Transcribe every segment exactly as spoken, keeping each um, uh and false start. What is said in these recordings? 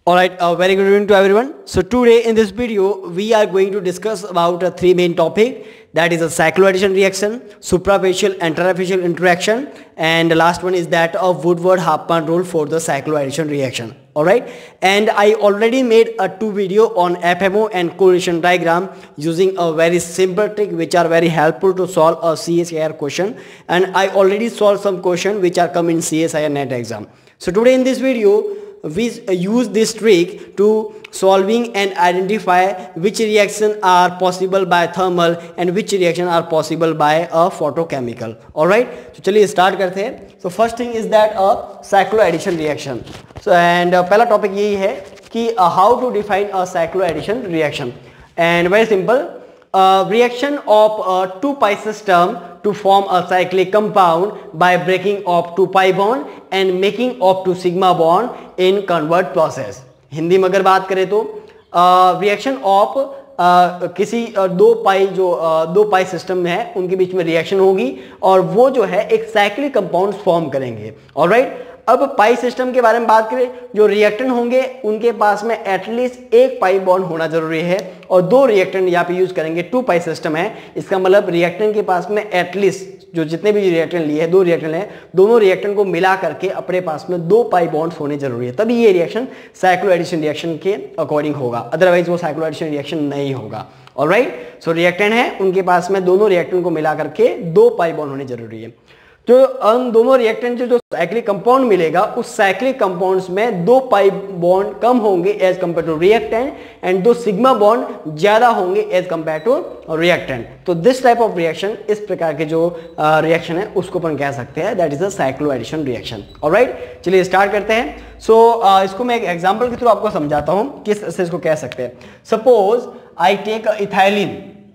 Alright, a very good evening to everyone. So today in this video, we are going to discuss about uh, three main topic. That is a cycloaddition reaction, suprafacial and interfacial interaction, and the last one is that of Woodward-Hartmann rule for the cycloaddition reaction. Alright, and I already made a two video on F M O and correlation diagram using a very simple trick which are very helpful to solve a C S I R question, and I already solved some question which are come in C S I R net exam. So today in this video, we use this trick to solving and identify which reaction are possible by thermal and which reaction are possible by a photochemical. Alright, so चलिए start करते हैं. So first thing is that a cycloaddition reaction. So and uh, पहला topic यही है कि uh, how to define a cycloaddition reaction. And very simple, uh, reaction of a two pi system to form a cyclic compound by breaking of two pi bond and making of two sigma bond in convert process. Hindi में अगर बात करें तो reaction uh, of uh, किसी uh, दो पाई जो uh, दो पाई system में है उनके बीच में रिएक्शन होगी और वो जो है एक साइक्लिक कंपाउंड फॉर्म करेंगे. ऑलराइट, अब पाई सिस्टम के बारे में बात करें, जो रिएक्टेंट होंगे उनके पास में एटलीस्ट एक पाई बॉन्ड होना जरूरी है और दो रिएक्टेंट यहाँ पे यूज करेंगे. टू पाई सिस्टम है, इसका मतलब रिएक्टेंट के पास में एटलीस्ट जो जितने भी रिएक्टेंट लिए हैं, दो रिएक्टेंट हैं, दोनों रिएक्टेंट को मिला करके अपने पास में दो पाई बॉन्ड्स होने जरूरी है, तभी ये रिएक्शन साइक्लोएडिशन रिएक्शन के अकॉर्डिंग होगा, अदरवाइज वो साइक्लोएडिशन रिएक्शन नहीं होगा. ऑलराइट, सो रिएक्टेंट है उनके पास में दोनों रिएक्टेंट को मिला करके दो पाई बॉन्ड होने जरूरी है. तो उन दोनों रिएक्टेंट जो साइक्लिक कंपाउंड मिलेगा उस साइक्लिक कंपाउंड्स में दो पाई बॉन्ड कम होंगे as compare to reactant and दो सिग्मा बॉन्ड ज्यादा होंगे एज कंपेयर टू रिएक्टेंट. तो दिस टाइप ऑफ रिएक्शन, इस प्रकार के जो रिएक्शन uh, है उसको अपन कह सकते हैं that is a cycloaddition reaction. Alright, चलिए स्टार्ट करते हैं. सो so, uh, इसको मैं एक एग्जांपल के थ्रू आपको समझाता हूं किस से इसको कह सकते हैं. Suppose I take ethylene,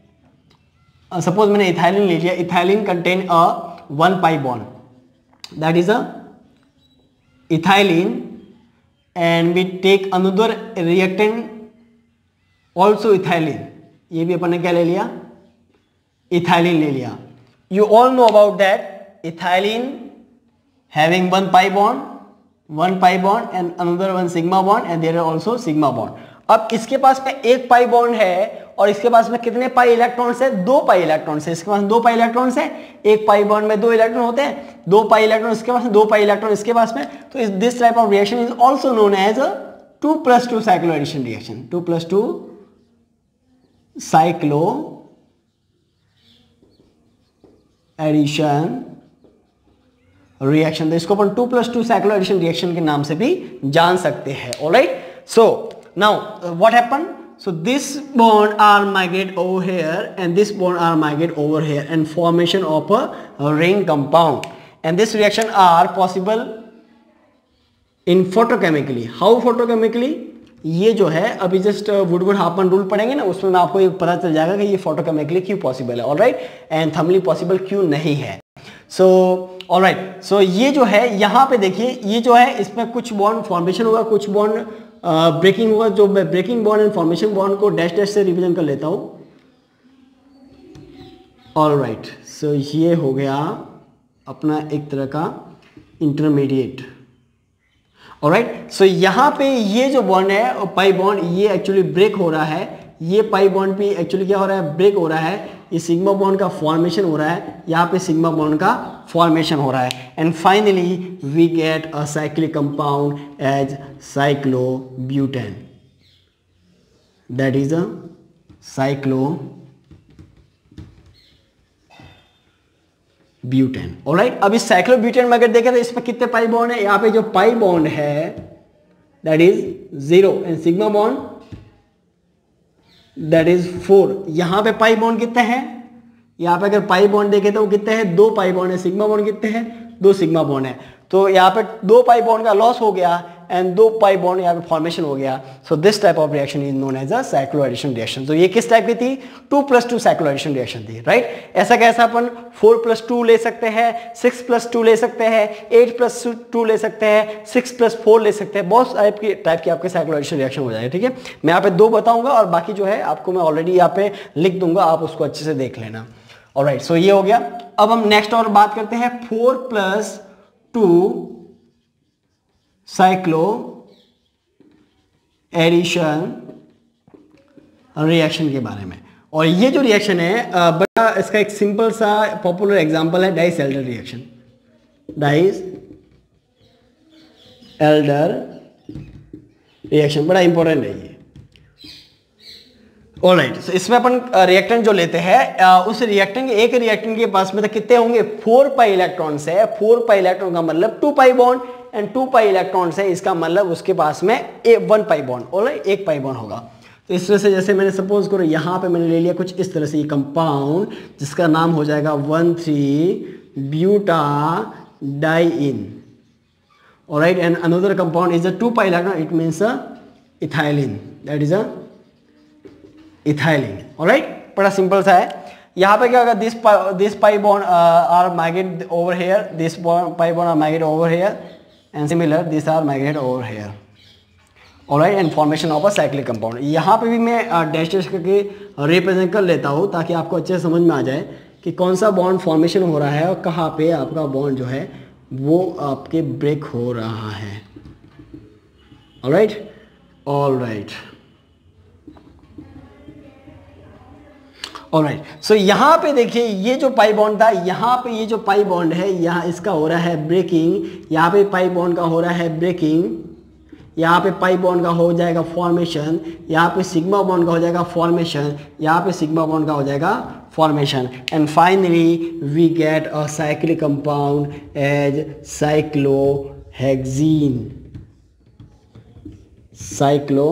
suppose मैंने इथाइलिन ले लिया. Ethylene contain a one pi bond, that is a ethylene, and we take another reactant also ethylene. ये भी अपन ने क्या ले लिया, ethylene ले लिया. You all know about that ethylene having one pi bond, one pi bond and another one sigma bond, and there are also sigma bond. अब इसके पास में एक पाई बॉन्ड है और इसके पास में कितने पाई इलेक्ट्रॉन्स है, दो पाई इलेक्ट्रॉन्स है. इसके पास दो पाई इलेक्ट्रॉन्स है, एक पाई बॉन्ड में दो इलेक्ट्रॉन होते हैं, दो पाई इलेक्ट्रॉन इसके पास में, दो पाई इलेक्ट्रॉन इसके पास में. तो इस this type of reaction is also known as a two plus two cycloaddition reaction. Two plus two cycloaddition reaction. तो इसको अपन two plus two cycloaddition reaction के नाम से भी जान सकते हैं. Alright, so now uh, what happened, so this bond are migrate over here and this bond are migrate over here and formation of a, a ring compound, and this reaction are possible in photochemically. how photochemically, ये जो है अभी just Woodward Hartmann rule पढ़ेंगे ना, उसमें आपको ये पता चल जाएगा कि ये फोटोकेमिकली क्यों पॉसिबल है. ऑलराइट, एंड थर्मली पॉसिबल क्यों नहीं है. सो ऑलराइट, सो ये जो है यहाँ पे देखिए, ये जो है इसमें कुछ बॉन्ड फॉर्मेशन होगा, कुछ बॉन्ड ब्रेकिंग uh, होगा. जो मैं breaking bond and formation bond को डैश डैश से रिवीजन कर लेता हूं. ऑलराइट, सो ये हो गया अपना एक तरह का इंटरमीडिएट. ऑलराइट, सो यहाँ पे ये जो बॉन्ड है पाई बॉन्ड, ये एक्चुअली ब्रेक हो रहा है. ये पाई बॉन्ड भी एक्चुअली क्या हो रहा है, ब्रेक हो रहा है. ये सिग्मा बॉन्ड का फॉर्मेशन हो रहा है, यहाँ पे सिग्मा बॉन्ड का फॉर्मेशन हो रहा है. And finally we get a cyclic compound as cyclobutane, that is a cyclobutane. Alright, अब इस साइक्लोब्यूटेन में अगर देखें तो इसमें कितने पाई बॉन्ड है, यहाँ पे जो पाई बॉन्ड है that is zero and sigma bond that is four. यहां पे पाई बॉन्ड कितने हैं, यहां पे अगर पाई बॉन्ड देखें तो वो कितने हैं, दो पाई बॉन्ड है. सिग्मा बॉन्ड कितने हैं, दो सिग्मा बॉन्ड है. तो यहाँ पे दो पाई बॉन्ड का लॉस हो गया एंड दो पाई बॉन्ड यहाँ पे फॉर्मेशन हो गया. So this type of reaction is known as a cycloaddition reaction. तो ये किस टाइप की थी, two plus two cycloaddition reaction थी. राइट, ऐसा कैसा अपन फोर प्लस टू ले सकते हैं, सिक्स प्लस टू ले सकते हैं, एट प्लस टू ले सकते हैं, सिक्स प्लस फोर ले सकते हैं. बहुत टाइप की टाइप की आपके साइक्लोएडिशन रिएक्शन हो जाएगा. ठीक है, मैं यहाँ पे दो बताऊंगा और बाकी जो है आपको मैं ऑलरेडी यहाँ पे लिख दूंगा, आप उसको अच्छे से देख लेना. ऑलराइट, सो ये हो गया. अब हम नेक्स्ट और बात करते हैं four plus two cycloaddition reaction के बारे में। और ये जो रिएक्शन है बड़ा, इसका एक सिंपल सा पॉपुलर एग्जांपल है Diels Alder reaction. Diels Alder reaction बड़ा इंपॉर्टेंट है ये। ऑलराइट, so इसमें अपन रिएक्टेंट जो लेते हैं, उस रिएक्टेंट के एक रिएक्टेंट के पास में तो कितने होंगे, फोर पाई इलेक्ट्रॉन्स है। फोर पाई इलेक्ट्रॉन का मतलब two pi bond, and two pi electrons है, इसका मतलब उसके पास में a one pi bond, alright, एक पाई बॉन्ड होगा। तो इस तरह से जैसे मैंने सपोज करो यहाँ पे मैंने ले लिया कुछ इस तरह से ये कंपाउंड, जिसका नाम हो जाएगा one three butadiene, alright, and another compound is a two pi electron, it means a ethylene, that is a ethylene, alright, बड़ा सिंपल सा है। यहाँ पे क्या होगा, this this pi bond are migrate over here, this pi bond are migrate over here, and similar this are migrate over here, alright, and formation of a cyclic compound. यहाँ पे भी मैं डैश डैश करके represent कर लेता हूँ ताकि आपको अच्छे से समझ में आ जाए कि कौन सा बॉन्ड फॉर्मेशन हो रहा है और कहाँ पे आपका बॉन्ड जो है वो आपके ब्रेक हो रहा है, ऑलराइट, ऑलराइट, ऑलराइट। सो यहाँ पे देखिए ये जो पाई बॉन्ड था, यहाँ पे ये जो पाई बॉन्ड है, यहाँ इसका हो रहा है ब्रेकिंग, यहाँ पे पाई बॉन्ड का हो रहा है ब्रेकिंग, यहाँ पे पाई बॉन्ड का हो जाएगा फॉर्मेशन, यहाँ पे सिग्मा बॉन्ड का हो जाएगा फॉर्मेशन, यहाँ पे सिग्मा बॉन्ड का हो जाएगा formation, and finally we get a cyclic compound as cyclohexene, cyclo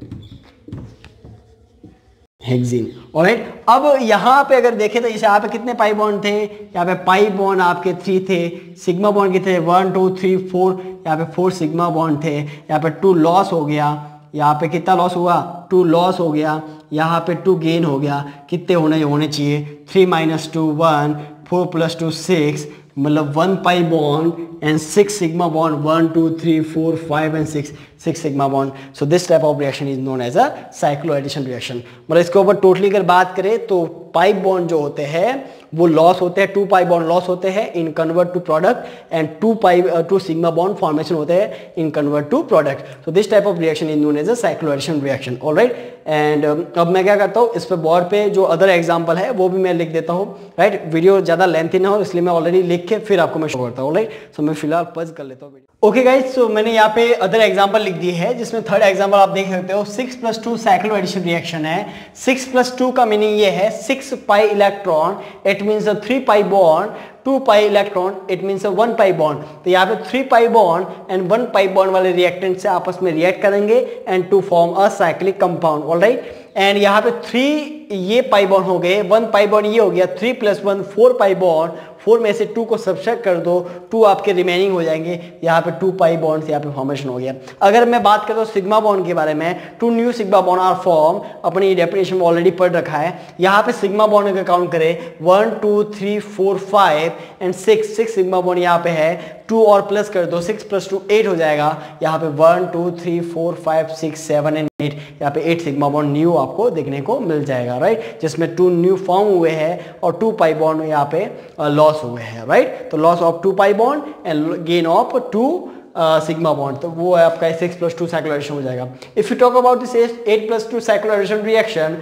hexene, alright. अब यहाँ पे अगर देखें तो इसे यहाँ पे कितने पाई बॉन्ड थे, यहाँ पे पाई बॉन्ड आपके थ्री थे, सिग्मा बॉन्ड कितने थे, वन टू थ्री फोर, यहाँ पे फोर सिग्मा बॉन्ड थे, यहाँ पे टू लॉस हो गया, यहाँ पे कितना लॉस हुआ, टू लॉस हो गया, यहाँ पे टू गेन हो गया, कितने होने होने चाहिए, three minus two one, four plus two six, मतलब one pi bond and six sigma bond, one two three four five and six, six sigma bond. So this type of reaction is known as a cycloaddition reaction. मतलब इसके ऊपर totally अगर बात करें तो pi bond जो होते हैं वो लॉस होते हैं, टू पाई बॉन्ड लॉस होते हैं in convert to product, and two pi two sigma bond formation होते हैं in convert to product. So this type of reaction is known as a cycloaddition reaction, alright. And अब मैं क्या करता हूँ, इस पे बोर्ड पे जो अदर एग्जांपल है वो भी मैं लिख देता हूँ, राइट, वीडियो ज्यादा लेंथी ना हो इसलिए मैं ऑलरेडी लिख के फिर आपको मैं शो करता हूँ, राइट। सो मैं फिलहाल पज कर लेता हूँ। ओके गाइज, सो मैंने यहाँ पे अदर एग्जांपल लिख दी है, जिसमें थर्ड एग्जांपल आप देख सकते हो, six plus two cycloaddition reaction है। सिक्स प्लस टू का मीनिंग ये है six pi electron, it means three pi bond, two pi electron, it means one pi bond. तो यहाँ पे three pi bond and one pi bond वाले reactant से आपस में रिएक्ट करेंगे and to form a cyclic compound, alright. And यहाँ पे थ्री ये पाई बॉन्ड हो गए, वन पाई बॉन्ड ये हो गया, three plus one four pi bond, four में से टू को सब्ट्रैक्ट कर दो, टू आपके रिमेनिंग हो जाएंगे, यहाँ पे टू पाई बॉन्ड यहाँ पे फॉर्मेशन हो गया। अगर मैं बात करूँ सिग्मा बॉन्ड के बारे में, two new sigma bond are form, अपनी डेफिनेशन में ऑलरेडी पढ़ रखा है। यहाँ पे सिग्मा बॉन्ड अगर काउंट करें one two three four five and six, six sigma bond यहाँ पे है, टू और प्लस कर दो, सिक्स प्लस टू एट हो जाएगा। यहाँ पे one two three four five six seven and eight, यहाँ पे एट सिग्मा बॉन्ड न्यू आपको देखने को मिल जाएगा, राइट, जिसमें टू न्यू फॉर्म हुए हैं और टू पाई बॉन्ड यहाँ पे लॉस हुए हैं, राइट। तो loss of two pi bond and gain of two sigma bond, तो वो है आपका six plus two cycloaddition हो जाएगा। If you talk about this eight plus two cycloaddition reaction,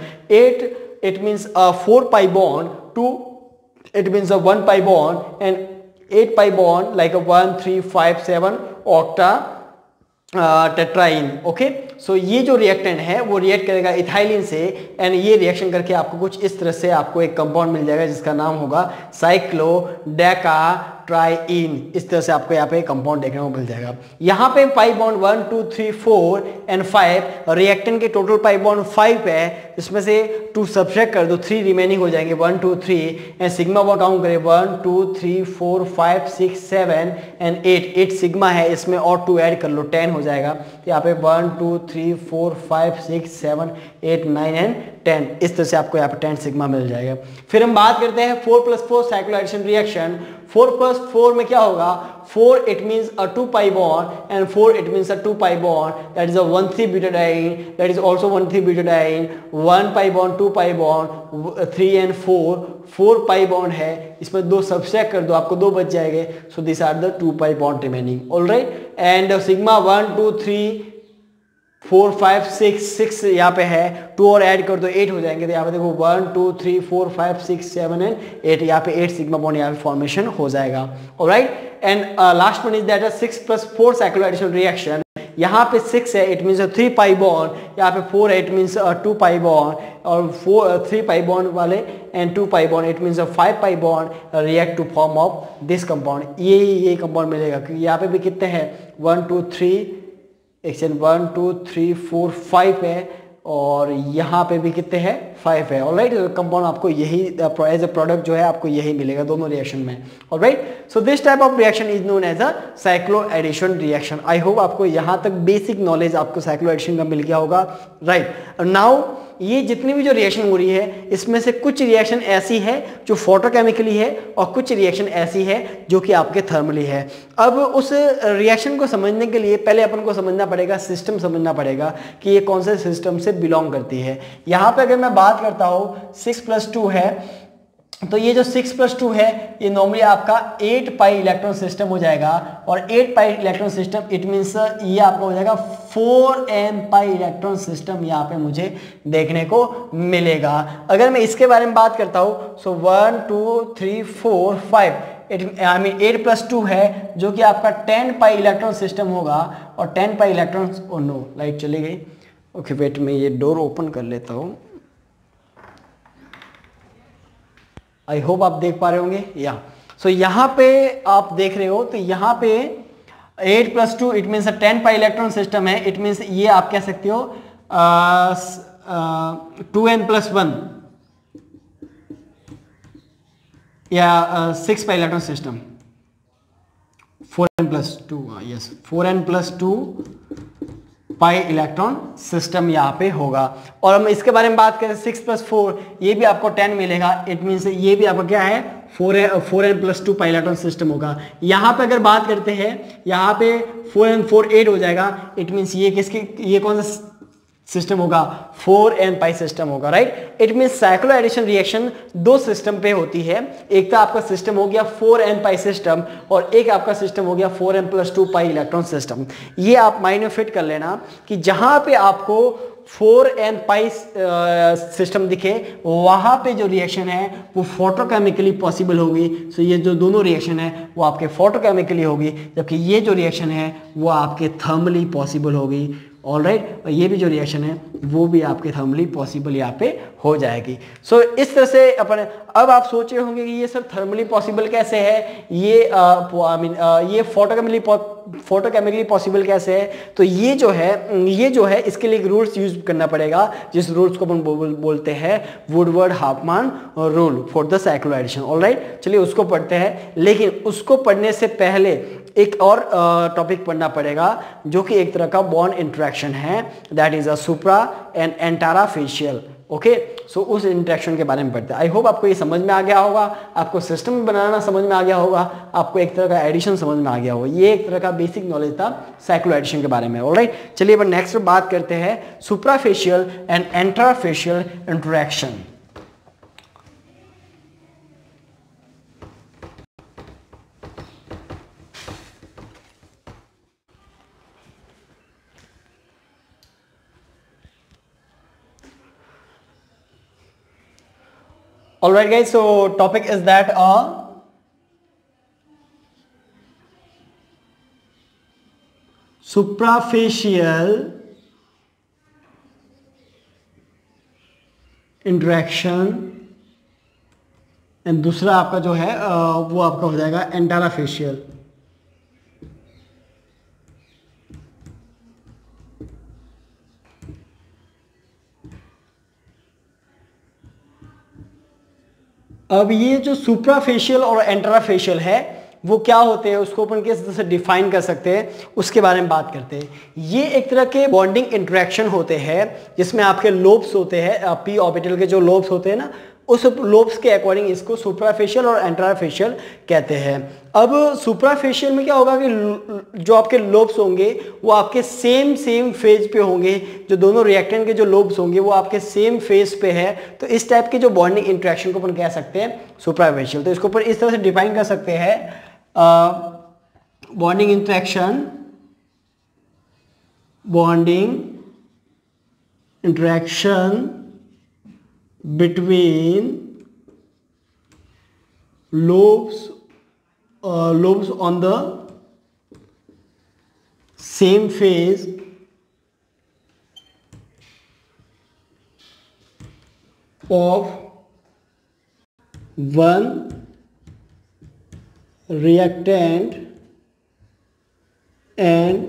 eight it means four pi bond, two it means a one pi bond and eight pi bond like a one three five seven octa tetraene, okay. So ये जो reactant है वो react करेगा ethylene से and ये reaction करके आपको कुछ इस तरह से आपको एक कंपाउंड मिल जाएगा जिसका नाम होगा साइक्लो डेका ट्राइइन। इस तरह से आपको यहाँ पे कंपाउंड देखने को मिल जाएगा। यहाँ पे pi bond one two three four and five, reactant के टोटल पाई बॉन्ड फाइव है, इसमें से टू सब्ट्रैक्ट कर दो, थ्री रिमेनिंग हो जाएंगे, one two three and sigma bond count करें one two three four five six seven and eight, eight sigma है, इसमें और टू ऐड कर लो, टेन हो जाएगा। तो यहाँ पे one two three four five six seven eight nine and ten, इस तरह से आपको यहाँ पे टेन सिग्मा मिल जाएगा। फिर हम बात करते हैं four plus four cycloaddition reaction. Four plus four में क्या होगा, four it means a two pi bond and four it means a two pi bond, that is a one three butadiene, that is also one three butadiene, one pi bond, two pi bond, three and four, four pi bond है, इसमें दो subtract कर दो, आपको दो बच जाएंगे। So this are the two pi bond remaining, alright. And sigma one two three four five six six यहाँ पे है, टू और ऐड कर दो एट हो जाएंगे। तो यहाँ पे देखो one two three four five six seven and eight, यहाँ पे एट सिग्मा बॉन्ड यहाँ पे फॉर्मेशन हो जाएगा। Alright, and last one is that six plus four cycloaddition reaction. यहाँ पे सिक्स है, it means three pi bond, यहाँ पे फोर है, it means two pi bond, और फोर थ्री पाई बॉन्ड वाले and two pi bond, it means five pi bond react to form of this compound. ये ये compound मिलेगा, क्योंकि यहाँ पे भी कितने हैं, one two three action one two three four five है, और यहाँ पे भी कितने हैं, फाइव है। ऑलराइट, कंपाउंड आपको यही एज ए प्रोडक्ट जो है आपको यही मिलेगा दोनों रिएक्शन में। Alright, so this type of reaction is known as a cycloaddition reaction. I hope आपको यहाँ तक बेसिक नॉलेज आपको साइक्लो एडिशन का मिल गया होगा। राइट, नाउ ये जितनी भी जो रिएक्शन हो रही है, इसमें से कुछ रिएक्शन ऐसी है जो फोटोकेमिकली है, और कुछ रिएक्शन ऐसी है जो कि आपके थर्मली है। अब उस रिएक्शन को समझने के लिए पहले अपन को समझना पड़ेगा, सिस्टम समझना पड़ेगा कि ये कौन से सिस्टम से बिलोंग करती है। यहाँ पे अगर मैं बात करता हूँ सिक्स प्लस टू है, तो ये जो सिक्स प्लस टू है ये नॉर्मली आपका एट पाई इलेक्ट्रॉन सिस्टम हो जाएगा, और eight pi electron system it means ये आपका हो जाएगा four N pi electron system यहाँ पे मुझे देखने को मिलेगा। अगर मैं इसके बारे में बात करता हूँ, so one two three four five, it I mean eight plus two है जो कि आपका टेन पाई इलेक्ट्रॉन सिस्टम होगा, और ten pi electron, oh no light चली गई, ओके वेट मैं ये डोर ओपन कर लेता हूँ। आई होप आप देख पा रहे होंगे। या सो so, यहाँ पे आप देख रहे हो, तो यहाँ पे eight plus two it means ten pi electron system है, इट मीन्स ये आप कह सकते हो टू एन प्लस वन या six pi electron system, four N plus two, yes four N plus two pi electron system यहाँ पे होगा। और हम इसके बारे में बात करें सिक्स प्लस फोर, ये भी आपको टेन मिलेगा, इट मीन्स ये भी आपका क्या है, four N four N plus two pi electron system होगा। यहाँ पे अगर बात करते हैं, यहाँ पे फोर एन फोर एट हो जाएगा, इट मीन्स ये किसके, ये कौन सा सिस्टम होगा, फोर एन पाई सिस्टम होगा। Right, it means cycloaddition reaction दो सिस्टम पे होती है, एक तो आपका सिस्टम हो गया फोर एन पाई सिस्टम, और एक आपका सिस्टम हो गया four N plus two pi electron system. ये आप माइंड में फिट कर लेना कि जहां पे आपको फोर एन पाई सिस्टम दिखे, वहां पे जो रिएक्शन है वो फोटोकेमिकली पॉसिबल होगी। सो so ये जो दोनों रिएक्शन है वो आपके फोटोकेमिकली होगी, जबकि ये जो रिएक्शन है वो आपके थर्मली पॉसिबल होगी। Alright right? ये भी जो रिएक्शन है वो भी आपके थर्मली पॉसिबल यहाँ पे हो जाएगी। सो so, इस तरह से अपन, अब आप सोच रहे होंगे कि ये सर थर्मली पॉसिबल कैसे है, ये आई मीन ये फोटोकेमिकली फोटोकेमिकली पॉसिबल कैसे है। तो ये जो है ये जो है इसके लिए एक रूल्स यूज करना पड़ेगा, जिस रूल्स को अपन बोल, बोलते हैं Woodward Hoffmann rule for the cycloaddition. Alright, चलिए उसको पढ़ते हैं, लेकिन उसको पढ़ने से पहले एक और टॉपिक uh, पढ़ना पड़ेगा जो कि एक तरह का बॉन्ड इंटरेक्शन है, that is a supra and antarafacial. Okay, so उस इंटरेक्शन के बारे में पढ़ते हैं। आई होप आपको ये समझ में आ गया होगा, आपको सिस्टम बनाना समझ में आ गया होगा, आपको एक तरह का एडिशन समझ में आ गया होगा। ये एक तरह का बेसिक नॉलेज था साइक्लो एडिशन के बारे में। ऑलराइट, चलिए अब नेक्स्ट बात करते हैं suprafacial and antarafacial interaction. All right guys, so topic is that uh, suprafacial interaction and दूसरा आपका जो है uh, वो आपका हो जाएगा एंटाराफेशियल। अब ये जो सुप्राफेशियल और एंटराफेशियल है वो क्या होते हैं, उसको अपन किस तरह से डिफाइन कर सकते हैं, उसके बारे में बात करते हैं। ये एक तरह के बॉन्डिंग इंटरेक्शन होते हैं जिसमें आपके लोब्स होते हैं, पी ऑर्बिटल के जो लोब्स होते हैं ना, उस लोब्स के अकॉर्डिंग इसको सुप्राफेशियल और एंटराफेशियल कहते हैं। अब सुप्राफेशियल में क्या होगा कि जो आपके लोब्स होंगे वो आपके सेम सेम फेज पे होंगे, जो दोनों रिएक्टेंट के जो लोब्स होंगे वो आपके सेम फेज पे है। तो इस टाइप के जो बॉन्डिंग इंटरेक्शन को अपन कह सकते हैं सुप्राफेशियल। तो इसको अपन इस तरह से डिफाइन कर सकते हैं, bonding interaction bonding interaction between lobes uh, lobes on the same phase of one reactant and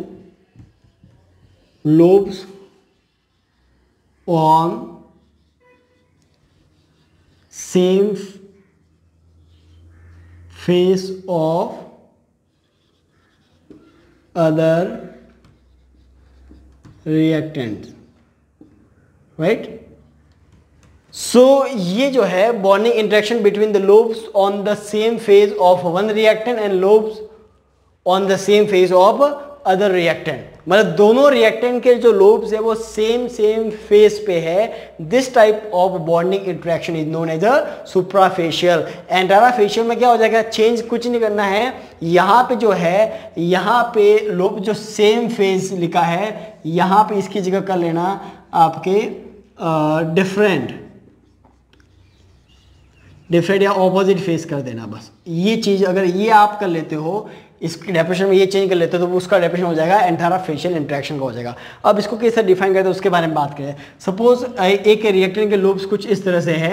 lobes on same face of other reactants, right? So so, ये जो है bonding interaction between the lobes on the same phase of one reactant and lobes on the same phase of other reactant, मतलब दोनों reactant के जो lobes है वो same same phase पे है. This type of bonding interaction is known as a suprafacial. Antarafacial में क्या हो जाएगा, चेंज कुछ नहीं करना है. यहाँ पे जो है, यहाँ पे लोब जो सेम फेज लिखा है, यहाँ पे इसकी जगह कर लेना आपके डिफरेंट डिफरेंट या ऑपोजिट फेस कर देना. बस ये चीज़ अगर ये आप कर लेते हो, इसकी डेफिनेशन में ये चेंज कर लेते हो, तो उसका डेफिनेशन हो जाएगा एंटेराफेशियल इंटरेक्शन का हो जाएगा. अब इसको कैसे डिफाइन करते हैं उसके बारे में बात करें. सपोज एक रिएक्टेंट के लोब्स कुछ इस तरह से है.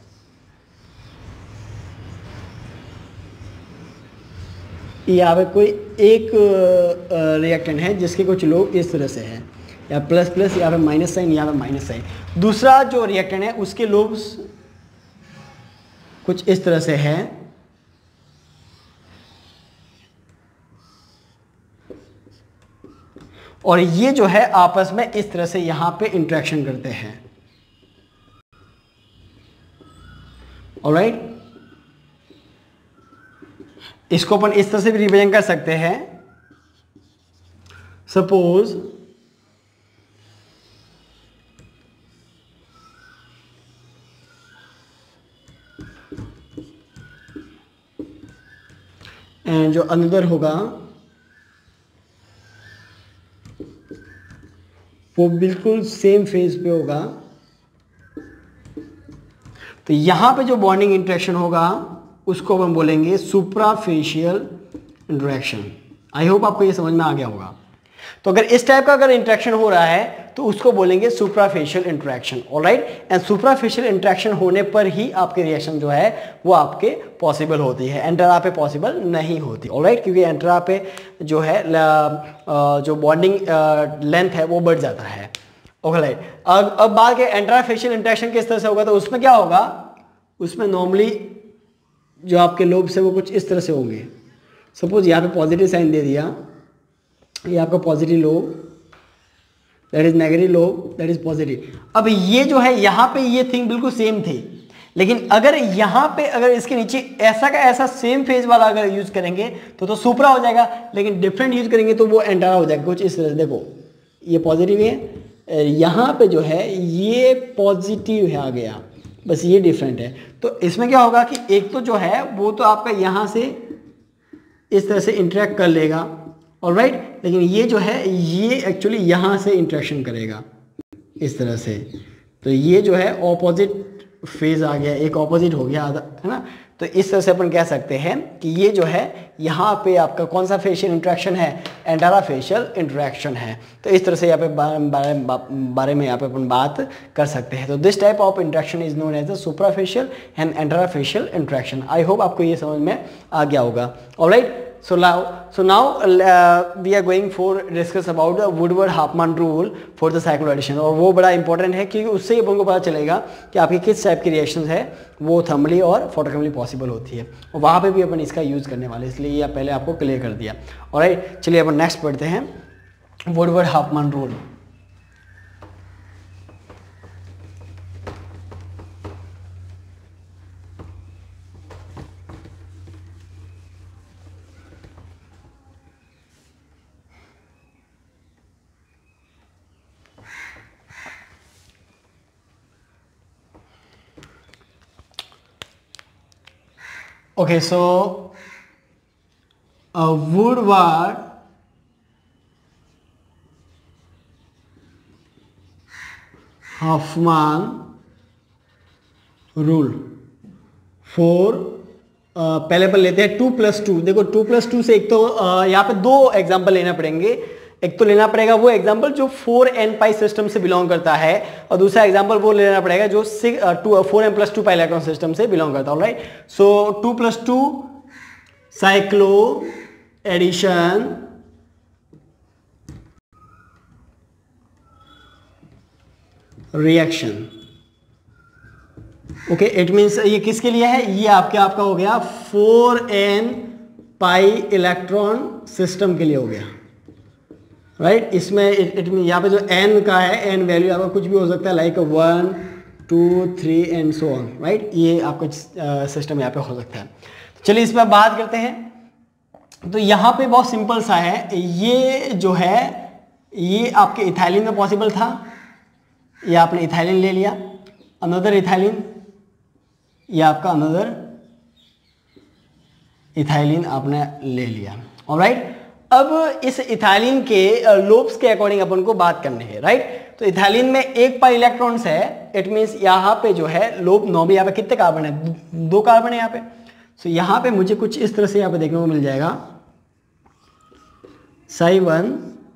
यहाँ पे कोई एक रिएक्टेंट है जिसके कुछ लोब इस तरह से है, या प्लस प्लस, यहाँ पे माइनस साइन, यहाँ पे माइनस साइन. दूसरा जो रिएक्टेंट है उसके लोब्स कुछ इस तरह से है, और ये जो है आपस में इस तरह से यहां पे इंटरेक्शन करते हैं. ऑलराइट, इसको अपन इस तरह से भी रिप्रेजेंट कर सकते हैं. सपोज एंड जो अंदर होगा वो बिल्कुल सेम फेज पे होगा. तो यहां पे जो बॉन्डिंग इंटरेक्शन होगा उसको हम बोलेंगे सुप्राफेशियल इंटरेक्शन. आई होप आपको ये समझ में आ गया होगा. तो अगर इस टाइप का अगर इंटरेक्शन हो रहा है तो उसको बोलेंगे suprafacial interaction. Alright, and suprafacial interaction होने पर ही आपके रिएक्शन जो है वो आपके पॉसिबल होती है, एंटेरा पे पॉसिबल नहीं होती. ऑलराइट, क्योंकि एंटेरा पे जो है जो बॉन्डिंग लेंथ है वो बढ़ जाता है. ऑलराइट, अब अब बात करें एंटेराफेशियल इंटरेक्शन किस तरह से होगा. तो उसमें क्या होगा, उसमें नॉर्मली जो आपके लोब्स है वो कुछ इस तरह से होंगे. सपोज यहाँ पे पॉजिटिव साइन दे दिया, ये आपका positive lobe, that is negative lobe, that is positive. अब ये जो है यहाँ पे ये थिंग बिल्कुल सेम थी, लेकिन अगर यहाँ पे अगर इसके नीचे ऐसा का ऐसा सेम फेज वाला अगर यूज करेंगे तो तो सुप्रा हो जाएगा, लेकिन डिफरेंट यूज करेंगे तो वो एंटेरा हो जाएगा. कुछ इस तरह से देखो, ये पॉजिटिव है, यहाँ पे जो है ये पॉजिटिव है आ गया, बस ये डिफरेंट है. तो इसमें क्या होगा कि एक तो जो है वो तो आपका यहाँ से इस तरह से इंटरेक्ट कर लेगा. ऑलराइट, लेकिन ये जो है ये एक्चुअली यहाँ से इंटरेक्शन करेगा इस तरह से. तो ये जो है ऑपोजिट फेज आ गया, एक ऑपोजिट हो गया, है ना. तो इस तरह से अपन कह सकते हैं कि ये जो है यहाँ पे आपका कौन सा फेशियल इंटरेक्शन है, एंटेराफेशियल इंटरेक्शन है. तो इस तरह से यहाँ पे बारे, बारे में यहाँ पे अपन बात कर सकते हैं. तो this type of interaction is known as the suprafacial and antarafacial interaction. I hope आपको ये समझ में आ गया होगा. Alright, so now so now uh, we are going for discuss about the Woodward-Hoffmann rule for the cyclic addition. और वो बड़ा इंपॉर्टेंट है क्योंकि उससे ही अपन को पता चलेगा कि आपकी किस टाइप की रिएक्शंस है वो थर्मली और फोटोकेमिकली पॉसिबल होती है, और वहाँ पे भी अपन इसका यूज़ करने वाले, इसलिए ये पहले आपको क्लियर कर दिया. ऑलराइट, चलिए अपन नेक्स्ट पढ़ते हैं Woodward-Hoffmann rule. Okay, so uh, Woodward Hoffmann rule for पहले पर लेते हैं टू प्लस टू। देखो टू प्लस टू से एक तो uh, यहाँ पे दो एग्जाम्पल लेना पड़ेंगे। एक तो लेना पड़ेगा वो एग्जाम्पल जो फोर एन पाई सिस्टम से बिलोंग करता है, और दूसरा एग्जाम्पल वो लेना पड़ेगा जो two four N plus two pi electron system से बिलोंग करता है। Right, so two plus two cycloaddition reaction. Okay, it means ये किसके लिए है? ये आपके आपका हो गया four N pi electron system के लिए हो गया। Right right? इसमें इट मीन यहाँ पे जो n का है, n वैल्यू आपका कुछ भी हो सकता है, like one two three and so on. Right, ये आपका सिस्टम uh, यहाँ पे हो सकता है। चलिए इस पर बात करते हैं। तो यहाँ पे बहुत सिंपल सा है, ये जो है ये आपके इथाइलिन में पॉसिबल था, ये आपने इथाइलिन ले लिया, अनदर इथाइलिन, ये आपका अनदर इथाइलिन आपने ले लिया। ऑलराइट, अब इस इथाइलिन के लोब्स के अकॉर्डिंग अपन को बात करनी है। राइट, तो इथाइलिन में एक पाई इलेक्ट्रॉन्स है, इट मीन्स यहाँ पे जो है लोब नौ में यहाँ पे कितने कार्बन है? दो कार्बन है यहाँ पे। सो so, यहाँ पे मुझे कुछ इस तरह से यहाँ पे देखने को मिल जाएगा, psi one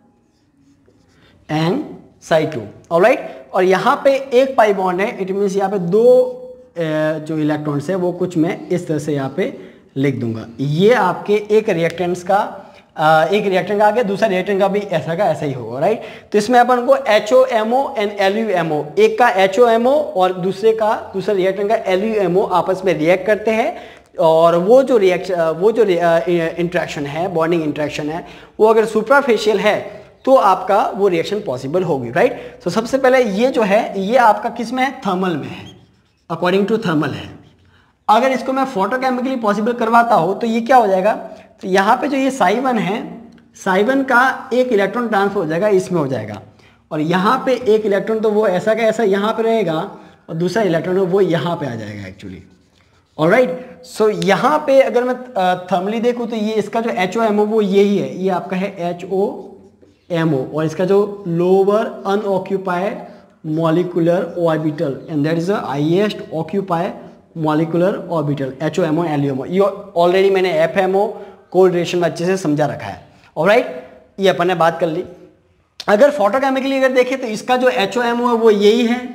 and psi two. Alright, और यहाँ पे एक पाई बॉन्ड है, इट मीन्स यहाँ पे दो जो इलेक्ट्रॉन्स है वो कुछ मैं इस तरह से यहाँ पे लिख दूंगा। ये आपके एक रिएक्टेंट्स का एक रिएक्टेंट का आ गया, दूसरा रिएक्टेंट का भी ऐसा का ऐसा ही होगा। राइट, तो इसमें अपन को H O M O and L U M O, एक का एच ओ एम ओ और दूसरे का दूसरा रिएक्टेंट का एल यू एम ओ आपस में रिएक्ट करते हैं, और वो जो रिएक्शन वो जो इंट्रैक्शन है, बॉन्डिंग इंट्रैक्शन है, वो अगर सुपरफिशियल है तो आपका वो रिएक्शन पॉसिबल होगी। राइट, तो सबसे पहले ये जो है ये आपका किस में है? थर्मल में है, अकॉर्डिंग टू थर्मल है। अगर इसको मैं फोटोकेमिकली पॉसिबल करवाता हूँ तो ये क्या हो जाएगा? तो यहाँ पे जो ये साई वन है, साई वन का एक इलेक्ट्रॉन ट्रांसफर हो जाएगा, इसमें हो जाएगा, और यहाँ पे एक इलेक्ट्रॉन तो वो ऐसा का ऐसा यहाँ पे रहेगा, और दूसरा इलेक्ट्रॉन वो यहाँ पे आ जाएगा एक्चुअली। ऑलराइट, सो यहाँ पे अगर मैं थर्मली देखूँ तो ये इसका जो एच ओ एम ओ वो यही है, ये आपका है एच ओ एम ओ, और इसका जो lower unoccupied molecular orbital and that is the highest occupied molecular orbital, H O M O L U M O. ये ऑलरेडी मैंने F M O called reaction में अच्छे से समझा रखा है। ऑलराइट, ये अपन ने बात कर ली। अगर फोटोकेमिकली अगर देखें तो इसका जो एच ओ एम ओ है वो यही है,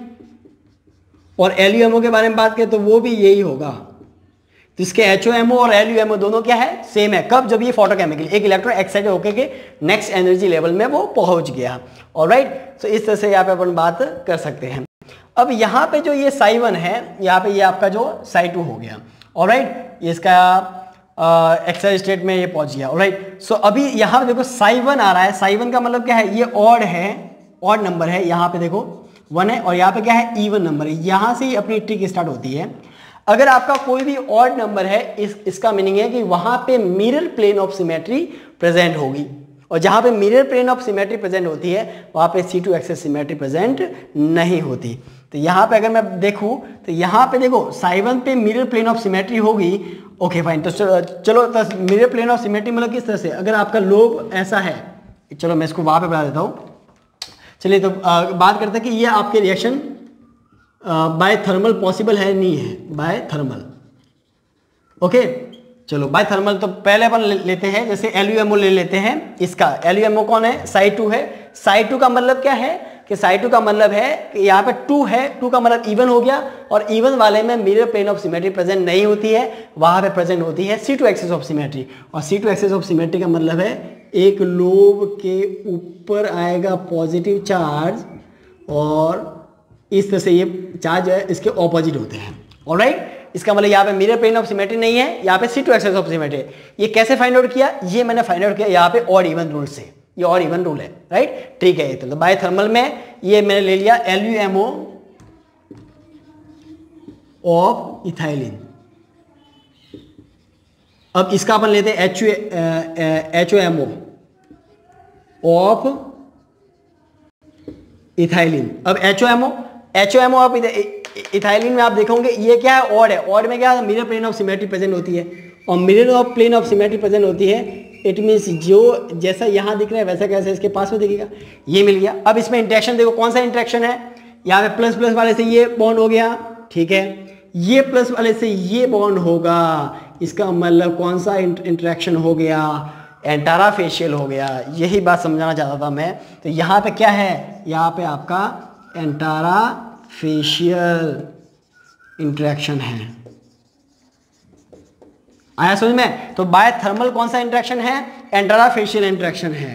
और एल यू एम ओ के बारे में बात करें तो वो भी यही होगा। तो इसके एच ओ एम ओ और एल यू एम ओ दोनों क्या है? सेम है। कब? जब ये फोटोकेमिकली एक इलेक्ट्रॉन एक्साइटेड होकर के नेक्स्ट एनर्जी लेवल में वो पहुंच गया। ऑलराइट, तो इस तरह से यहाँ पे अपन बात कर सकते हैं। अब यहाँ पे जो ये साई वन है, यहाँ पे ये आपका जो साई टू हो गया। ऑलराइट, ये इसका एक्साइटेड स्टेट में ये पहुंच गया। ऑलराइट, सो अभी यहाँ पे देखो साई वन आ रहा है। साई वन का मतलब क्या है? ये ऑड है, ऑड नंबर है। यहाँ पे देखो वन है, और यहाँ पे क्या है? इवन नंबर है। यहाँ से ही अपनी ट्रिक स्टार्ट होती है। अगर आपका कोई भी ऑड नंबर है, इस इसका मीनिंग है कि वहां पे mirror plane of symmetry present होगी, और जहां पे mirror plane of symmetry present होती है वहां पे C two axis symmetry present नहीं होती। तो यहाँ पे अगर मैं देखूं तो यहाँ पे देखो साई वन पे मिरर प्लेन ऑफ सिमेट्री होगी। ओके फाइन, तो चलो तो मिरर प्लेन ऑफ सिमेट्री मतलब किस तरह से? अगर आपका लोब ऐसा है, चलो मैं इसको वहां पे बता देता हूँ। चलिए तो आ, बात करते हैं कि ये आपके रिएक्शन बाय थर्मल पॉसिबल है नहीं है? By thermal. ओके, चलो बाय थर्मल तो पहले अपन ले, लेते हैं, जैसे एल यू एम ओ ले लेते हैं। इसका एल यू एम ओ कौन है? साई टू है। साई टू का मतलब क्या है? कि साई टू का मतलब है कि यहाँ पे टू है, टू का मतलब इवन हो गया, और इवन वाले में mirror plane of symmetry present नहीं होती है, वहां पे प्रेजेंट होती है C two axis of symmetry. और C two axis of symmetry का मतलब है एक लोब के ऊपर आएगा पॉजिटिव चार्ज, और इस तरह से ये चार्ज है इसके ऑपोजिट होते हैं। ऑलराइट, इसका मतलब यहाँ पे मिरर प्लेन ऑफ सिमेट्री नहीं है, यहाँ पे C two axis of symmetry. ये कैसे फाइंड आउट किया? ये मैंने फाइंड आउट किया यहाँ पे ऑड इवन रूल से। ये ऑड इवन रूल है। राइट, ठीक है। ये तो बाय थर्मल में ये मैंने ले लिया L U M O of ethylene. अब इसका अपन लेते हैं H H O M O of ethylene. अब H O M O H O M O of ethylene में आप देखोगे ये क्या है? ऑड है। ऑड में क्या है? Mirror plane of symmetry present होती है, और mirror of plane of symmetry present होती है। इट मीन्स जो जैसा यहाँ दिख रहा है वैसा कैसे इसके पास में दिखेगा। ये मिल गया। अब इसमें इंट्रैक्शन देखो, कौन सा इंट्रैक्शन है? यहाँ पे प्लस प्लस वाले से ये बॉन्ड हो गया, ठीक है, ये प्लस वाले से ये बॉन्ड होगा, इसका मतलब कौन सा इंटरेक्शन हो गया, एंटाराफेशियल हो गया। यही बात समझाना चाहता था मैं। तो यहाँ पे क्या है, यहाँ पे आपका एंटाराफेशियल इंटरेक्शन है। आया समझ में? तो बाय थर्मल कौन सा इंटरेक्शन है, एंटाराफेशियल इंटरेक्शन है।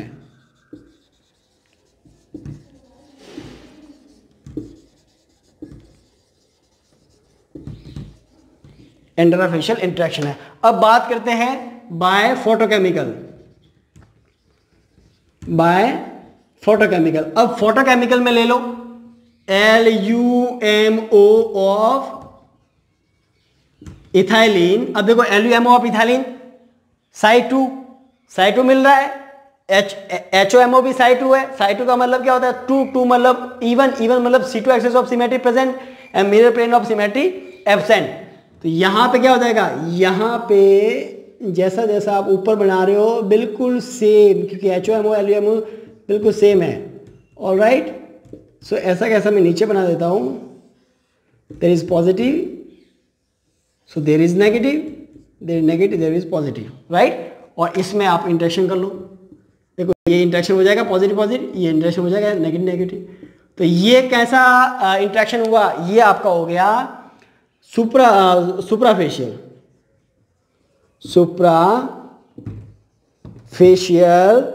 एंटाराफेशियल इंटरेक्शन है। अब बात करते हैं बाय फोटोकेमिकल, बाय फोटोकेमिकल। अब फोटोकेमिकल में ले लो L U M O of ethylene. अब देखो L U M O of ethylene side two, side two मिल रहा है, H H O M O भी साइड टू है। साइड टू का मतलब क्या होता है, टू टू मतलब इवन, इवन मतलब C two axis of symmetry present and mirror plane of symmetry absent. तो यहां पे क्या हो जाएगा, यहां पे जैसा जैसा आप ऊपर बना रहे हो बिल्कुल सेम, क्योंकि H O M O L U M O बिल्कुल सेम है। ऑल राइट, सो ऐसा कैसा मैं नीचे बना देता हूं, there is positive, so there is negative, there is negative, there is positive, right. और इसमें आप इंटरेक्शन कर लो, देखो ये इंटरेक्शन हो जाएगा पॉजिटिव पॉजिटिव, ये इंटरेक्शन हो जाएगा नेगेटिव नेगेटिव। तो ये कैसा इंटरेक्शन हुआ, ये आपका हो गया सुप्रा सुप्राफेशियल, सुप्राफेशियल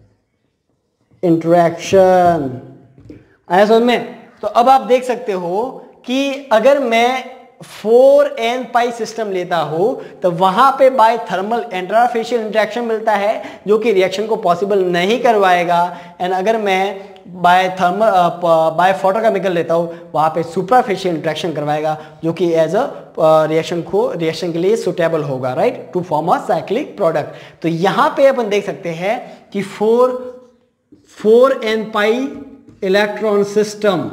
इंटरेक्शन। आया समझ में? तो अब आप देख सकते हो कि अगर मैं फोर एन पाई सिस्टम लेता हूं तो वहां पे बाय थर्मल एंटाराफेशियल इंटरेक्शन मिलता है जो कि रिएक्शन को पॉसिबल नहीं करवाएगा। एंड अगर मैं बाय थर्मल बाय फोटोकेमिकल लेता हूं वहां पे सुप्राफेशियल इंटरेक्शन करवाएगा जो कि एज अ रिएक्शन को रिएक्शन के लिए सुटेबल होगा, right, to form a cyclic product. तो यहां पे अपन देख सकते हैं कि four four N pi electron system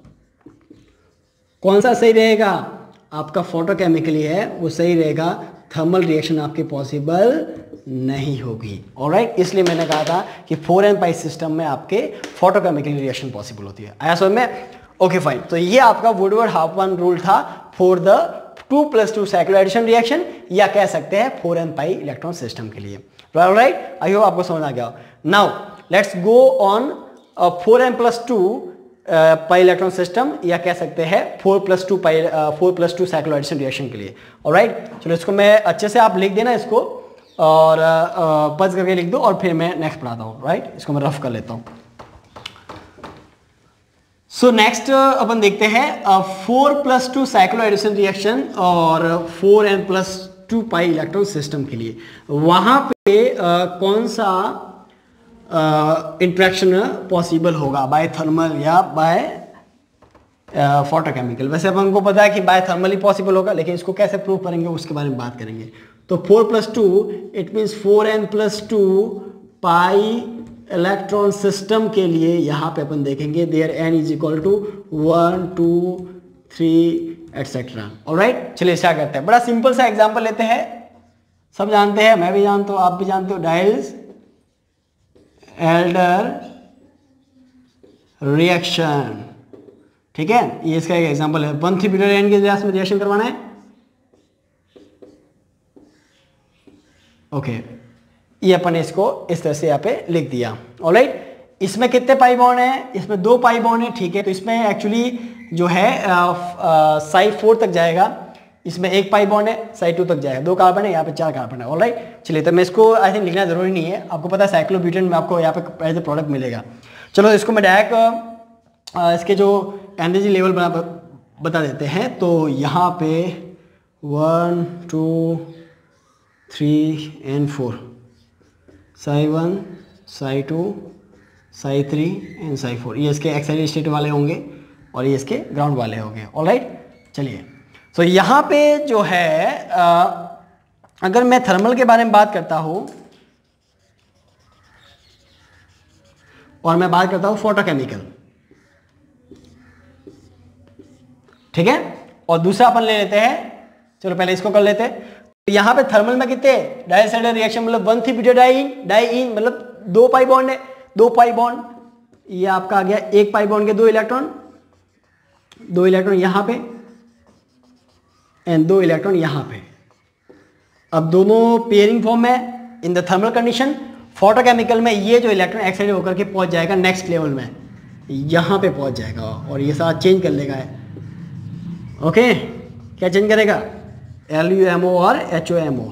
कौन सा सही रहेगा, आपका फोटोकेमिकली है वो सही रहेगा, थर्मल रिएक्शन आपके पॉसिबल नहीं होगी। ऑलराइट, इसलिए मैंने कहा था कि फोर एन पाई सिस्टम में आपके फोटोकेमिकली रिएक्शन पॉसिबल होती है। आया समझ में? Okay fine. तो ये आपका वुडवर्ड हाफमैन रूल था for the two plus two cycloaddition reaction, या कह सकते हैं four N pi electron system के लिए। ऑलराइट, आई होप आपको समझ आ गया। Now let's go on four N plus two pi electron system, या कह सकते हैं four plus two pi four plus two cycloaddition reaction के लिए। ऑलराइट, चलो इसको मैं अच्छे से आप लिख देना इसको और पज करके लिख दो और फिर मैं नेक्स्ट पढ़ाता हूँ। राइट, इसको मैं रफ कर लेता हूँ। सो नेक्स्ट अपन देखते हैं four plus two cycloaddition reaction और four N plus two pi electron system के लिए वहां पे uh, कौन सा इंटरेक्शन uh, पॉसिबल होगा, बाय थर्मल या बाय फोटोकेमिकल। वैसे अपन को पता है कि बाय थर्मल ही पॉसिबल होगा, लेकिन इसको कैसे प्रूव करेंगे उसके बारे में बात करेंगे। तो four plus two it means four N plus two pi electron system के लिए यहाँ पे अपन देखेंगे there n is equal to one two three etcetera. Alright, चलिए स्टार्ट करते हैं। बड़ा सिंपल सा एग्जांपल लेते हैं, सब जानते हैं, मैं भी जानता हूँ, आप भी जानते हो, डाइल्स एल्डर रिएक्शन। ठीक है, ये इसका एक एग्जांपल है। वन थ्री ब्यूटेन एन के में रिएक्शन करवाना है। Okay okay. ये अपन इसको इस तरह से यहाँ पे लिख दिया। ऑलराइट, इसमें कितने पाई बॉन्ड है, इसमें दो पाई बॉन्ड है। ठीक है, तो इसमें एक्चुअली जो है साइड फोर तक जाएगा, इसमें एक पाई बॉन्ड है, साइड टू तक जाएगा, दो कार्बन है, यहाँ पे चार कार्बन है। ऑलराइट, चलिए तो मैं इसको आई थिंक लिखना जरूरी नहीं है, आपको पता है साइक्लोब्यूटेन में आपको यहाँ पे एज ए प्रोडक्ट मिलेगा। चलो इसको मैं डायरेक्ट इसके जो एनर्जी लेवल बना बता देते हैं। तो यहाँ पे one two three and four, psi one, psi two, psi three and psi four, ये इसके एक्साइटेड स्टेट वाले होंगे और ये इसके ग्राउंड वाले होंगे। ऑलराइट, चलिए तो so, यहाँ पे जो है आ, अगर मैं थर्मल के बारे में बात करता हूँ और मैं बात करता हूँ फोटोकेमिकल, ठीक है, और दूसरा अपन ले लेते हैं, चलो पहले इसको कर लेते हैं। तो यहाँ पे थर्मल में कितने डाइल्स एल्डर रिएक्शन मतलब one three butadiene diene मतलब दो पाई बॉन्ड है, दो पाई बॉन्ड, ये आपका आ गया एक पाई बॉन्ड के दो इलेक्ट्रॉन, दो इलेक्ट्रॉन यहाँ पे एंड दो इलेक्ट्रॉन यहाँ पे। अब दोनों पेयरिंग फॉर्म में in the thermal condition. Photochemical में ये जो इलेक्ट्रॉन एक्साइटेड होकर के पहुंच जाएगा नेक्स्ट लेवल में, यहाँ पे पहुंच जाएगा और ये सारा चेंज कर लेगा है। ओके, क्या चेंज करेगा? एल यू एम ओ और H O M O.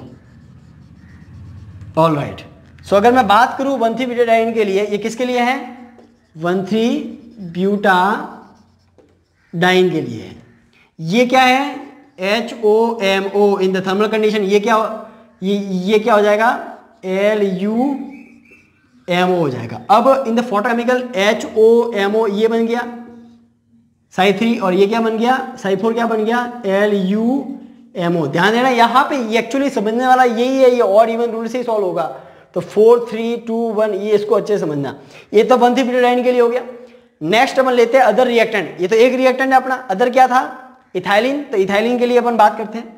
All right, so अगर मैं बात करूं वन थ्री ब्यूटाडाइन के लिए, ये किसके लिए है? वन थ्री ब्यूटाडाइन के लिए। ये क्या है? H O M O in the thermal condition. ये क्या ये ये क्या हो जाएगा? एल यू एम ओ हो जाएगा। अब in the photochemical H O M O ये बन गया साई थ्री, और ये क्या बन गया? साई फोर क्या बन गया? L U M O. ध्यान देना यहाँ पे ये एक्चुअली समझने वाला यही है, ये और इवन रूल से ही सॉल्व होगा। तो फोर थ्री टू वन, ये इसको अच्छे से समझना। ये तो वन थ्री ब्यूटाडाइन के लिए हो गया। नेक्स्ट अपन लेते हैं अदर रिएक्टेंट। ये तो एक रिएक्टेंट है अपना, अदर क्या था? इथाइलिन। तो इथाइलिन के लिए अपन बात करते हैं,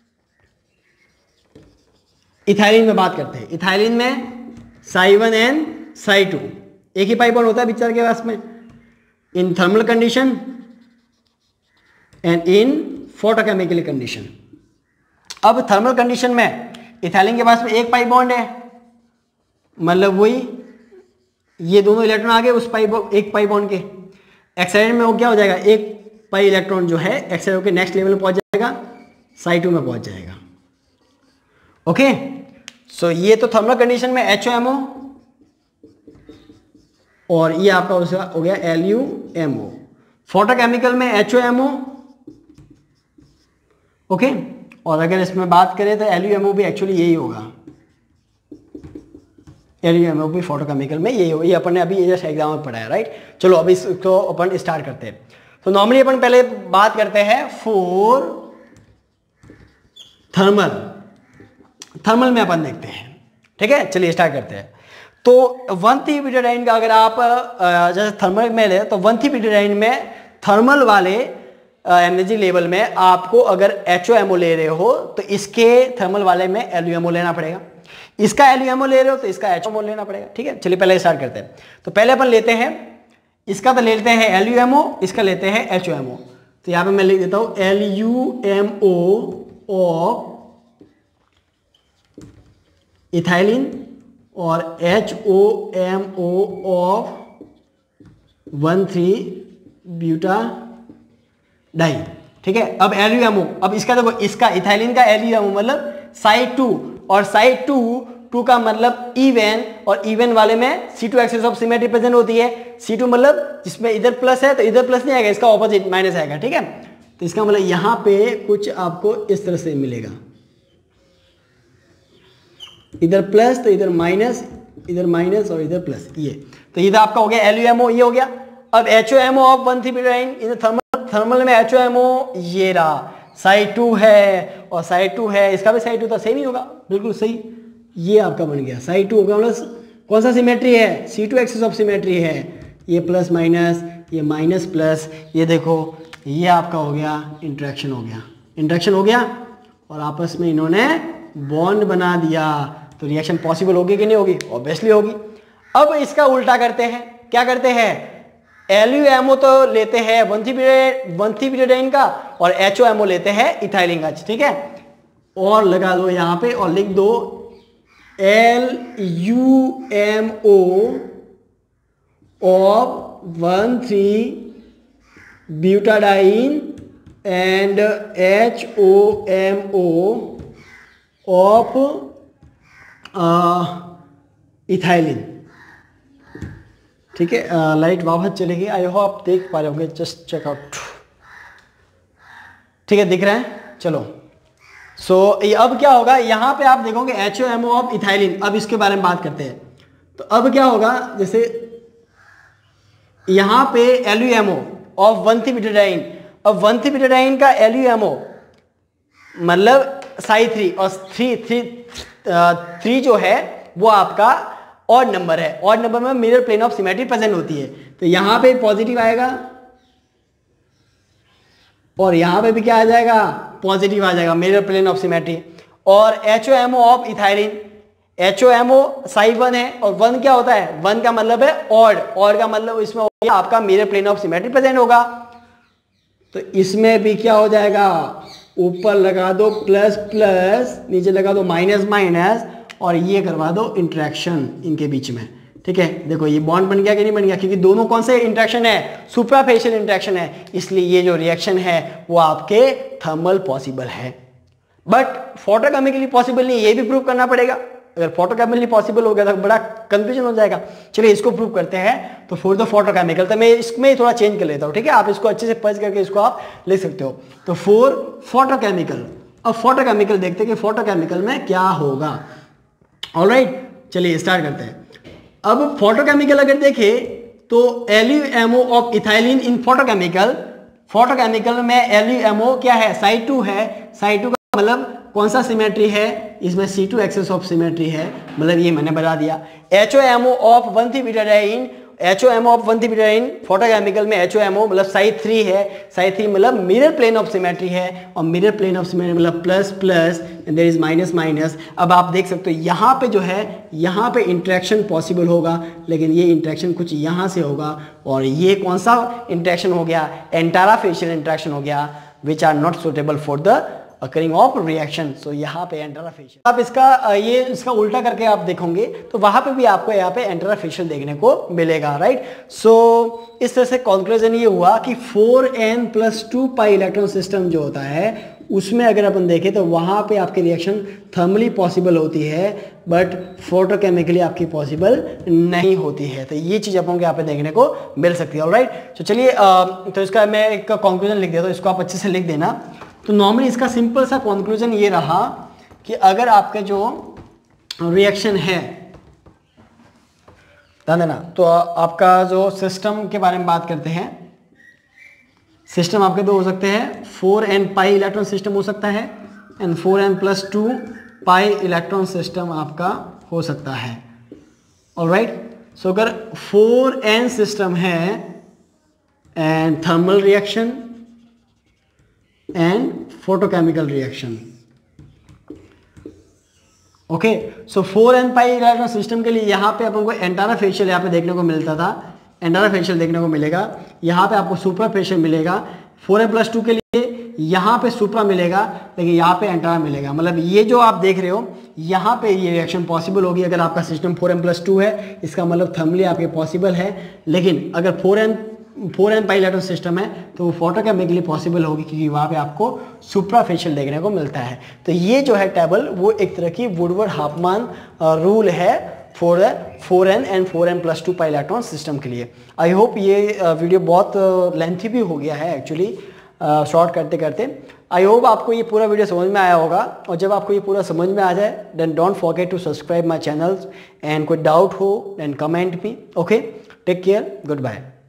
इथाइलिन में बात करते हैं। इथाइलिन में psi one and psi two, एक ही पाई बॉन्ड होता है पिक्चर के पास में in thermal condition and in photochemical condition. अब थर्मल कंडीशन में इथाइलिन के पास में एक पाई बॉन्ड है, मतलब वही ये दोनों इलेक्ट्रॉन आगे उस पाई एक पाई बॉन्ड के। एक्साइटेड में वो क्या हो जाएगा? एक पाई इलेक्ट्रॉन जो है एक्साइटेड होकर नेक्स्ट लेवल में पहुंच जाएगा, साई टू में पहुंच जाएगा। ओके, सो ये तो थर्मल कंडीशन में एच ओ एम ओ, और ये आपका उसका हो गया L U M O. Photochemical में H O M O. Okay, और अगर इसमें बात करें तो एल यू एम ओ भी एक्चुअली यही होगा। एल यू एम ओ भी फोटोकेमिकल में यही होगा। ये अपन ने अभी जस्ट एग्जाम में पढ़ा है, राइट। चलो अभी इसको अपन स्टार्ट करते हैं। तो नॉर्मली अपन पहले बात करते हैं फॉर थर्मल। थर्मल में अपन देखते हैं, ठीक है। चलिए स्टार्ट करते हैं। तो वन थ्री ब्यूटाडाइन का अगर आप जैसे थर्मल में ले तो वन थ्री ब्यूटाडाइन में थर्मल वाले एनर्जी लेवल में आपको अगर एच ओ एम ओ ले रहे हो तो इसके थर्मल वाले में एल यू एम ओ लेना पड़ेगा। इसका एल यू एम ओ ले रहे हो तो इसका एच ओ एम ओ लेना पड़ेगा, ठीक है। चलिए पहले स्टार्ट करते हैं। तो पहले अपन लेते हैं इसका, तो लेते हैं एल यू एम ओ, इसका लेते हैं एच ओ एम ओ। तो यहाँ पे मैं लिख देता हूँ L U M O of ethylene और H O M O of one three butadiene, ठीक है। अब एल यू एम ओ, अब इसका देखो, इसका इथाइलिन का एल यू एम ओ मतलब साइड टू, और साइड टू टू का मतलब इवन, और इवन वाले में C two axis of symmetry present होती है। सी टू मतलब जिसमें इधर प्लस है तो इधर प्लस नहीं आएगा, इसका ऑपोजिट माइनस आएगा, ठीक है। तो इसका मतलब यहां पे कुछ आपको इस तरह से मिलेगा, इधर प्लस तो इधर माइनस, इधर माइनस और इधर प्लस, ये तो इधर आपका हो गया एल यू एम ओ, ये हो गया। अब H O M O of one three butadiene in thermal, thermal में एच ओ एम ओ ये रहा, साइड टू है और साइड टू है, इसका भी साइड टू था, सेम ही होगा, बिल्कुल सही। ये आपका बन गया साइड टू होगा, मतलब कौन सा सिमेट्री है? C two axis of symmetry है। ये प्लस माइनस, ये माइनस प्लस, ये देखो ये आपका हो गया इंटरेक्शन, हो गया इंटरेक्शन हो गया और आपस में इन्होंने बॉन्ड बना दिया। तो रिएक्शन पॉसिबल होगी कि नहीं होगी? ऑब्वियसली होगी। अब इसका उल्टा करते हैं, क्या करते हैं? एल यू एम ओ तो लेते हैं one three one three butadiene का और एच ओ एम ओ लेते हैं इथाइलिन का, ठीक है। और लगा दो यहाँ पे और लिख दो L U M O of one three butadiene and H O M O of ethylene, ठीक है। लाइट वापस चलेगी, आई होप आप देख पा रहे होंगे, जस्ट चेक आउट, ठीक है, दिख रहा है। चलो सो so, अब क्या होगा, यहां पे आप देखोगे H O M O of ethylene. अब इसके बारे में बात करते हैं। तो अब क्या होगा, जैसे यहां पे L U M O of one three butadiene, अब वन थ्री ब्यूटाडाइन का एल यू एम ओ मतलब साई थ्री, और थ्री थ्री थ्री जो है वो आपका ऑड नंबर है। ऑड नंबर में mirror plane of symmetry present होती है। तो यहां पे पॉजिटिव आएगा और यहां पे भी क्या आ जाएगा? पॉजिटिव आ जाएगा, मिरर प्लेन ऑफ सिमेट्री। और H O M O of ethylene, H O M O psi one है और वन क्या होता है? वन का मतलब है ऑड, ऑड का मतलब इसमें हो गया आपका mirror plane of symmetry present होगा। तो इसमें भी क्या हो जाएगा, ऊपर लगा दो प्लस प्लस, नीचे लगा दो माइनस माइनस, और ये करवा दो इंटरेक्शन इनके बीच में। ठीक है, देखो ये बॉन्ड बन गया कि नहीं बन गया, क्योंकि दोनों कौन से इंटरेक्शन है, सुप्राफेशियल इंटरेक्शन है, इसलिए ये जो रिएक्शन है वो आपके थर्मल पॉसिबल है, बट फोटोकेमिकली पॉसिबल नहीं, ये भी प्रूव करना पड़ेगा। अगर फोटोकेमिकली पॉसिबल हो गया तो बड़ा कंफ्यूजन हो जाएगा। चलिए इसको प्रूव करते हैं। तो फॉर द फोटोकेमिकल, तो मैं इसमें थोड़ा चेंज कर लेता हूँ। ठीक है, आप इसको अच्छे से पढ़ करके इसको आप लिख सकते हो। तो फॉर फोटोकेमिकल, अब फोटोकेमिकल देखते हैं कि फोटोकेमिकल में क्या होगा। ऑलराइट, चलिए स्टार्ट करते हैं। अब फोटोकेमिकल अगर देखें तो L U M O of ethylene in photochemical, photochemical में एल यू एम ओ क्या है, साइड टू है। साइड टू का मतलब कौन सा सिमेट्री है, इसमें C two axis of symmetry है, मतलब ये मैंने बता दिया। H O M O of one three butadiene, H O M O of one three butadiene photochemical में एच ओ एम ओ मतलब साइड थ्री है, साइड थ्री मतलब मिरर प्लेन ऑफ सिमेट्री है, और मिरर प्लेन ऑफ सिमेट्री मतलब plus plus and there is minus minus. अब आप देख सकते हो यहाँ पे जो है, यहाँ पे इंटरेक्शन पॉसिबल होगा, लेकिन ये इंटरेक्शन कुछ यहाँ से होगा, और ये कौन सा इंटरेक्शन हो गया, एंटाराफेशियल इंटरेक्शन हो गया, which are not suitable for the occurring of reaction. So यहाँ पे एंटेराफेशियल, आप इसका ये इसका उल्टा करके आप देखोगे तो वहां पे भी आपको यहाँ पे एंटेराफेशियल देखने को मिलेगा, राइट। सो so, इस तरह से कंक्लूजन ये हुआ कि four N plus two pi electron system जो होता है उसमें अगर अपन देखें तो वहां पे आपकी रिएक्शन थर्मली पॉसिबल होती है, बट फोटोकेमिकली आपकी पॉसिबल नहीं होती है। तो ये चीज़ अपन को यहाँ पे देखने को मिल सकती है। ऑलराइट, तो चलिए तो इसका मैं एक कंक्लूजन लिख देता हूँ, इसको आप अच्छे से लिख देना। तो नॉर्मली इसका सिंपल सा कंक्लूजन ये रहा कि अगर आपके जो रिएक्शन है, ध्यान देना, तो आपका जो सिस्टम के बारे में बात करते हैं, सिस्टम आपके दो हो सकते हैं, four N pi electron system हो सकता है and four N plus two pi electron system आपका हो सकता है। ऑलराइट, सो अगर फोर एन सिस्टम है and thermal reaction and photochemical reaction, okay. So four N pi electron system के लिए यहाँ पे अपन को एंटाराफेशियल यहाँ पे देखने को मिलता था, एंटाराफेशियल देखने को मिलेगा, यहाँ पे आपको सुपराफेशियल मिलेगा। फोर एन प्लस टू के लिए यहाँ पे सुपरा मिलेगा, लेकिन यहाँ पे एंटारा मिलेगा। मतलब ये जो आप देख रहे हो यहाँ पे ये रिएक्शन पॉसिबल होगी अगर आपका system four N plus two है, इसका मतलब थर्मली आपके पॉसिबल है। लेकिन अगर four N four N pi electron system है तो वो फोटोकेमिकली पॉसिबल होगी, क्योंकि वहाँ पे आपको सुप्राफेशियल देखने को मिलता है। तो ये जो है टेबल वो एक तरह की वुडवर्ड हाफमैन रूल है for four N and four N plus two pi electron system के लिए। आई होप ये वीडियो बहुत लेंथी भी हो गया है एक्चुअली, शॉर्ट करते करते। आई होप आपको ये पूरा वीडियो समझ में आया होगा, और जब आपको ये पूरा समझ में आ जाए then don't forget to subscribe my channel, and कोई डाउट हो then comment me. Okay, take care, good bye.